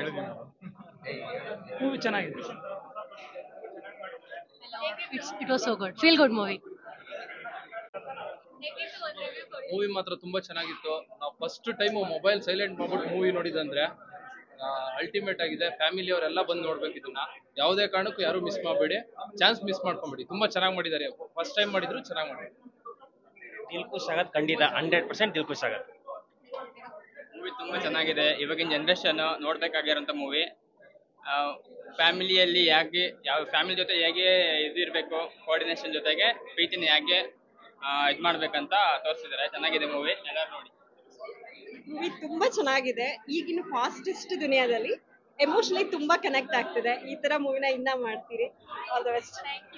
Movie ಚೆನ್ನಾಗಿದೆ. It was so good. Feel good movie. Movie ಮಾತ್ರ ತುಂಬಾ ಚೆನ್ನಾಗಿತ್ತು. ನಾವು ಫಸ್ಟ್ ಟೈಮ್ ಮೊಬೈಲ್ ಸೈಲೆಂಟ್ ಮಾಡ್ಬಿಟ್ಟು ಮೂವಿ ನೋಡಿದಂದ್ರೆ ಅಲ್ಟಿಮೇಟ್ ಆಗಿದೆ. ಫ್ಯಾಮಿಲಿ ಅವರೆಲ್ಲ ಬಂದು ನೋಡ್ಬೇಕು ಇದನ್ನ. ಯಾವುದೇ ಕಾರಣಕ್ಕೂ ಯಾರು ಮಿಸ್ ಮಾಡಬೇಡಿ, ಚಾನ್ಸ್ ಮಿಸ್ ಮಾಡ್ಕೊಂಬೇಡಿ. ತುಂಬಾ ಚೆನ್ನಾಗಿ ಮಾಡಿದ್ದಾರೆ. ಫಸ್ಟ್ ಟೈಮ್ ಮಾಡಿದ್ರು ಚೆನ್ನಾಗಿ ಮಾಡಿದ್ದಾರೆ. ದಿಲ್ ಖುಷ್ ಆಗತ್ ಖಂಡಿತ 100% ದಿಲ್ ಖುಷ್ ಆಗತ್. ಮೂವಿ ತುಂಬಾ ಚೆನ್ನಾಗಿದೆ. ಇವಾಗಿನ ಜನರೇಷನ್ ನೋಡ್ಬೇಕಾಗಿರೋಂಥ ಮೂವಿ. ಫ್ಯಾಮಿಲಿಯಲ್ಲಿ ಹೇಗೆ ಯಾವ ಫ್ಯಾಮಿಲಿ ಜೊತೆ ಹೇಗೆ ಇದಿರಬೇಕು, ಕೋಆರ್ಡಿನೇಷನ್ ಜೊತೆಗೆ ಪ್ರೀತಿನ ಹೇಗೆ ಇದು ಮಾಡ್ಬೇಕಂತ ತೋರಿಸಿದ್ದಾರೆ. ಚೆನ್ನಾಗಿದೆ ಮೂವಿ, ಎಲ್ಲರೂ ನೋಡಿ. ಮೂವಿ ತುಂಬಾ ಚೆನ್ನಾಗಿದೆ. ಈಗಿನ ಫಾಸ್ಟೆಸ್ಟ್ ದುನಿಯಾದಲ್ಲಿ ಎಮೋಷನಲಿ ತುಂಬಾ ಕನೆಕ್ಟ್ ಆಗ್ತಿದೆ. ಈ ತರ ಮೂವಿನ ಇನ್ನ ಮಾಡ್ತೀರಿ. All the best.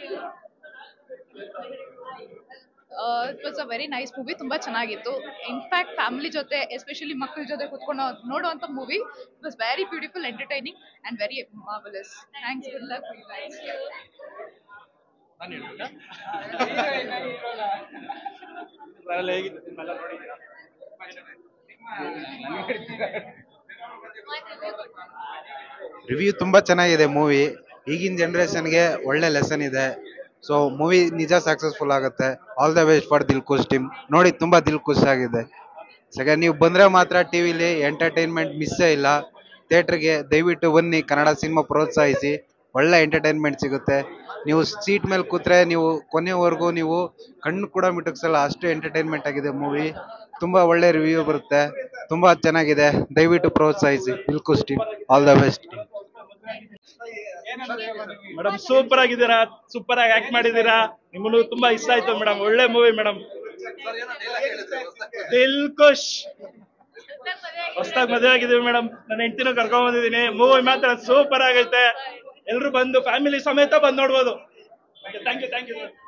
It was a very nice movie. ತುಂಬಾ ಚೆನ್ನಾಗಿತ್ತು. ಇನ್ಫ್ಯಾಕ್ಟ್ ಫ್ಯಾಮಿಲಿ ಜೊತೆ ಎಸ್ಪೆಷಲಿ ಮಕ್ಕಳ ಜೊತೆ ಕೂತ್ಕೊಂಡು ನೋಡುವಂತ movie. It was very beautiful, entertaining and very marvellous. Thanks, good luck for you guys. Review ತುಂಬಾ ಚೆನ್ನಾಗಿದೆ ಮೂವಿ. ಈಗಿನ ಜನರೇಷನ್ಗೆ ಒಳ್ಳೆ ಲೆಸನ್ ಇದೆ. ಸೊ ಮೂವಿ ನಿಜ ಸಕ್ಸಸ್ಫುಲ್ ಆಗುತ್ತೆ. All the best for Dil Khush team. ನೋಡಿ ತುಂಬಾ ದಿಲ್ ಖುಷ್ ಆಗಿದೆ. ಸೆಕೆಂಡ್ ನೀವು ಬಂದ್ರೆ ಮಾತ್ರ ಟಿವಿಲಿ ಎಂಟರ್ಟೈನ್ಮೆಂಟ್ ಮಿಸ್ಸೇ ಇಲ್ಲ. ಥಿಯೇಟರ್ಗೆ ದಯವಿಟ್ಟು ಬನ್ನಿ, ಕನ್ನಡ ಸಿನಿಮಾ ಪ್ರೋತ್ಸಾಹಿಸಿ. ಒಳ್ಳೆ ಎಂಟರ್ಟೈನ್ಮೆಂಟ್ ಸಿಗುತ್ತೆ. ನೀವು ಸೀಟ್ ಮೇಲೆ ಕೂತ್ರೆ ನೀವು ಕೊನೆವರೆಗೂ ನೀವು ಕಣ್ಣು ಕೂಡ ಮಿಟುಕ್ಸಲ್ಲ, ಅಷ್ಟು ಎಂಟರ್ಟೈನ್ಮೆಂಟ್ ಆಗಿದೆ ಮೂವಿ. ತುಂಬಾ ಒಳ್ಳೆ ರಿವ್ಯೂ ಬರುತ್ತೆ. ತುಂಬಾ ಚೆನ್ನಾಗಿದೆ. ದಯವಿಟ್ಟು ಪ್ರೋತ್ಸಾಹಿಸಿ Dil Khush team. All the best. Madam super ಆಗಿದ್ದೀರಾ, ಸೂಪರ್ ಆಗಿ ಆಕ್ಟ್ ಮಾಡಿದ್ದೀರಾ. ನಿಮ್ಮನ್ನು ತುಂಬಾ ಇಷ್ಟ ಆಯ್ತು ಮೇಡಮ್. ಒಳ್ಳೆ ಮೂವಿ ಮೇಡಮ್. ದಿಲ್ ಖುಷ್. ಹೊಸದಾಗಿ ಮದುವೆ ಆಗಿದ್ದೀವಿ ಮೇಡಮ್. ನನ್ನ ಹೆಂಡತಿನೂ ಕರ್ಕೊಂಡ್ ಬಂದಿದ್ದೀನಿ. ಮೂವಿ ಮಾತ್ರ ಸೂಪರ್ ಆಗೈತೆ. ಎಲ್ರು ಬಂದು ಫ್ಯಾಮಿಲಿ ಸಮೇತ ಬಂದು ನೋಡ್ಬೋದು. Thank you.